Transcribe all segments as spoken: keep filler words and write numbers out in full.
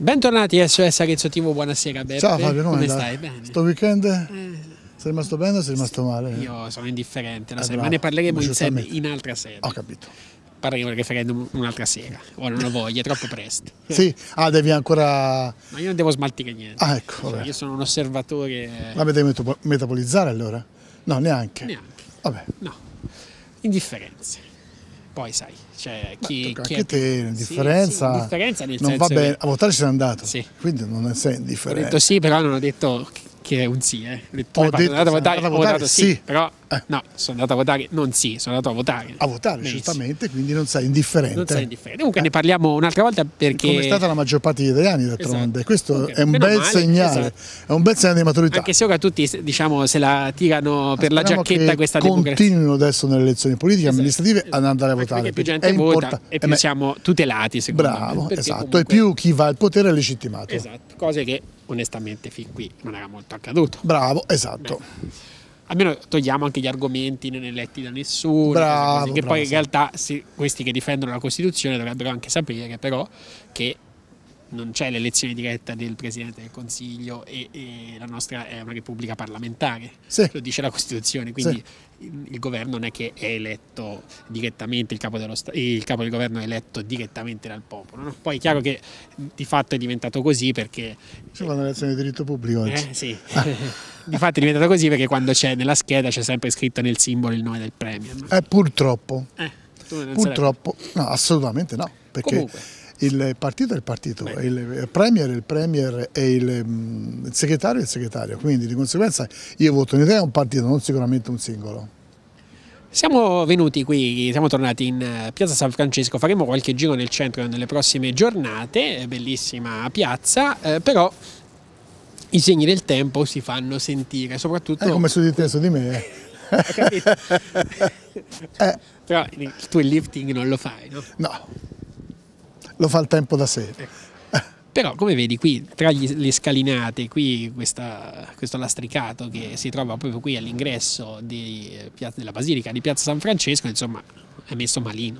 Bentornati a S O S Arezzo T V, buonasera Beppe. Ciao Fabio, come, come stai? stai? Bene. Sto weekend? Eh, Sei rimasto bene o sei rimasto male? io sono indifferente, lo Eh, sai, bravo, ma ne parleremo ma in, sede, giustamente. in altra sede. Ho capito. Parleremo del referendum un'altra sera, ora non ho voglia, è troppo presto. Sì? Ah, devi ancora... Ma io non devo smaltire niente. Ah, ecco, Cioè, vabbè. io sono un osservatore. La devi meto- metapolizzare allora? No, neanche. Neanche. Vabbè. No. Indifferenze. Poi sai, cioè chi, Tocca chi anche è- te, sì, l'indifferenza sì, indifferenza nel non senso va bene. che- A votare sei andato, Sì. quindi non sei Ho indifferente. detto sì, però non ho detto che è un sì. Eh. Ho detto, Ho tu hai detto, andato a sei votare, andato a ho votare, votato sì, sì. però Eh. no, sono andato a votare non sì, sono andato a votare. A votare, Benissimo. giustamente, quindi non sei indifferente. Non sei indifferente. Comunque ne parliamo un'altra volta perché... Come è stata la maggior parte degli italiani, d'altronde. Esatto. Questo Comunque, è un meno bel male, segnale, esatto. è un bel segnale di maturità. Anche se ora tutti diciamo, se la tirano per la Speriamo giacchetta che questa democrazia. continuino adesso nelle elezioni politiche e Esatto, amministrative esatto. ad andare a Anche votare. perché più perché gente è vota importa- e più me- siamo tutelati, secondo me. Bravo, Perché esatto. comunque- E più chi va al potere è legittimato. Esatto, cose che onestamente fin qui non era molto accaduto. Bravo, esatto. Beh. Almeno togliamo anche gli argomenti non eletti da nessuno, Bravo, cose così, che bravo, poi in sì. realtà sì, questi che difendono la Costituzione dovrebbero anche sapere però che non c'è l'elezione diretta del Presidente del Consiglio e, e la nostra è una repubblica parlamentare, Sì. lo dice la Costituzione, quindi il, il governo non è che è eletto direttamente, il capo, dello sta- il capo del governo è eletto direttamente dal popolo, no? Poi è chiaro che di fatto è diventato così perché Si fa un'elezione di diritto pubblico oggi. eh, sì. Di fatto è diventato così perché quando c'è nella scheda c'è sempre scritto nel simbolo il nome del premier. No? Eh, purtroppo, Eh, tu non purtroppo, no, assolutamente no, perché Comunque. il partito è il partito, Beh. il premier è il premier e il, mm, il segretario è il segretario, quindi di conseguenza io voto in idea un partito, non sicuramente un singolo. Siamo venuti qui, siamo tornati in eh, Piazza San Francesco, faremo qualche giro nel centro nelle prossime giornate, è bellissima piazza, eh, però i segni del tempo si fanno sentire, soprattutto... È come su di te, su di me. eh. Ho capito. Eh, Però il- tu il lifting non lo fai, no? no, lo fa il tempo da sé. Però come vedi qui tra gli- le scalinate, qui questa- questo lastricato che si trova proprio qui all'ingresso di, eh, piazza- della Basilica di Piazza San Francesco, insomma è messo malino.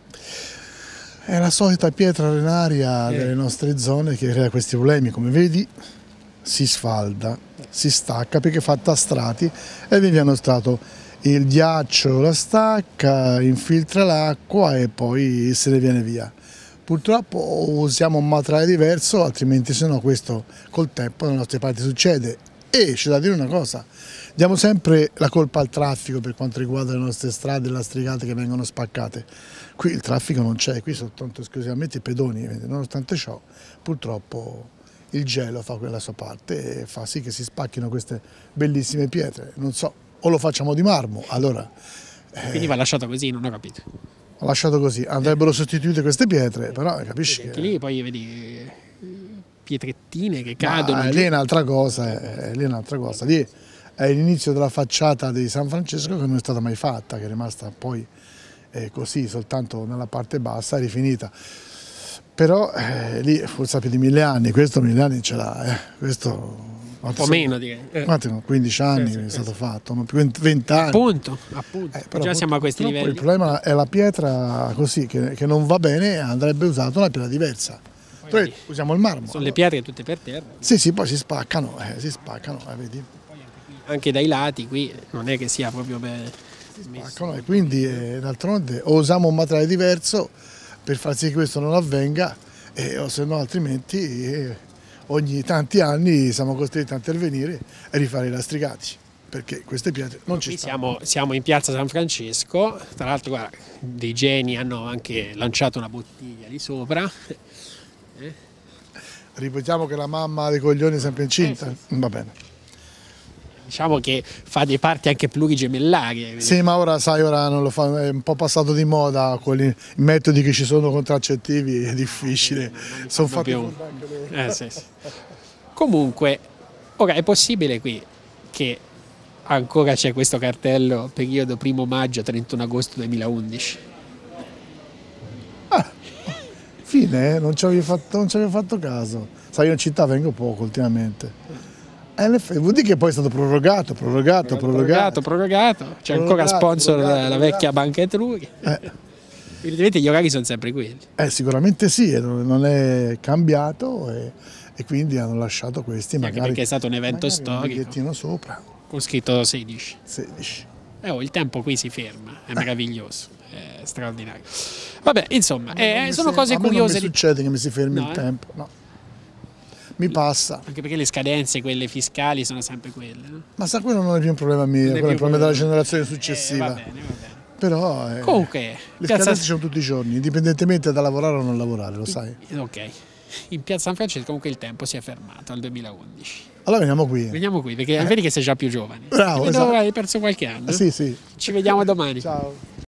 È la solita pietra arenaria Eh. delle nostre zone che crea questi problemi, come vedi si sfalda, si stacca perché è fatta a strati e vi hanno stato il ghiaccio, la stacca, infiltra l'acqua e poi se ne viene via. Purtroppo usiamo un materiale diverso, altrimenti se no questo col tempo dalle nostre parti succede. E c'è da dire una cosa, diamo sempre la colpa al traffico per quanto riguarda le nostre strade e lastricate che vengono spaccate. Qui il traffico non c'è, qui soltanto esclusivamente i pedoni, nonostante ciò purtroppo il gelo fa quella sua parte e fa sì che si spacchino queste bellissime pietre. Non so, o lo facciamo di marmo, allora Quindi va lasciato così, non ho capito. ho lasciato così, andrebbero sostituite queste pietre, però capisci Anche che... lì poi vedi eh, pietrettine che Ma, cadono. eh, giù. lì è un'altra cosa, eh, lì è un'altra cosa, lì è l'inizio della facciata di San Francesco che non è stata mai fatta, che è rimasta poi eh, così, soltanto nella parte bassa, è rifinita. Però eh, lì forse ha più di mille anni, questo mille anni ce l'ha, eh. questo... Un po' meno direi. Eh, Quanti sono? quindici anni Sì, sì, che è sì, stato sì. fatto, non più venti anni. Appunto, appunto. Eh, però Già siamo a questi purtroppo livelli. il problema è la pietra così, che, che non va bene, andrebbe usata una pietra diversa. Poi vedi, usiamo il marmo. Sono le pietre tutte per terra. Sì, sì, poi si spaccano, eh, si spaccano, eh, vedi? Anche dai lati qui non è che sia proprio per... Spaccano e quindi eh, d'altronde o usiamo un materiale diverso per far sì che questo non avvenga, eh, o se no altrimenti eh, ogni tanti anni siamo costretti a intervenire e rifare i lastricati, perché queste pietre non ci Qui stanno. siamo, siamo in piazza San Francesco, tra l'altro guarda, dei geni hanno anche lanciato una bottiglia lì sopra. Ripetiamo che la mamma dei coglioni è sempre incinta? Eh, Va bene. Diciamo che fa dei parti anche plurigemellarie. Sì, ma ora sai, ora non lo fa, è un po' passato di moda, quelli, i metodi che ci sono contraccettivi è difficile, sono fatti più. anche le... Eh, sì, sì. Comunque, ora è possibile qui che ancora c'è questo cartello periodo primo maggio trentuno agosto duemilaundici? Fine, eh? non ci avevi fatto, non ci avevi fatto caso. Sai, io in città vengo poco ultimamente. E in effetti, vuol dire che poi è stato prorogato, prorogato, prorogato. Prorogato, prorogato. C'è ancora Prorogato, sponsor prorogato, la prorogato. vecchia Banca Etruria. Eh. Evidentemente gli orari sono sempre quelli. Eh, sicuramente sì, non è cambiato e, e quindi hanno lasciato questi, Anche magari, perché è stato un evento magari un storico. bigliettino sopra, Con scritto sedici. sedici. Eh, oh, il tempo qui si ferma, è meraviglioso, è straordinario. Vabbè, insomma, eh, Non sono mi cose sem- a me curiose. non mi di- succede che mi si fermi No, il eh? tempo, no. Mi passa. Anche perché le scadenze, quelle fiscali, sono sempre quelle, no? Ma sa, quello non è più un problema mio, Non è quello è più un problema della quello. generazione Eh, successiva. va bene, va bene. Però eh, Comunque, le Piazza- scadenze sono tutti i giorni, indipendentemente da lavorare o non lavorare, lo sai. Ok, in Piazza San Francesco comunque il tempo si è fermato al duemilaundici. Allora veniamo qui. Veniamo qui, perché vedi che sei già più giovane. Bravo, Ti vedo, esatto. hai perso qualche anno. Sì, sì. Ci vediamo domani. Ciao.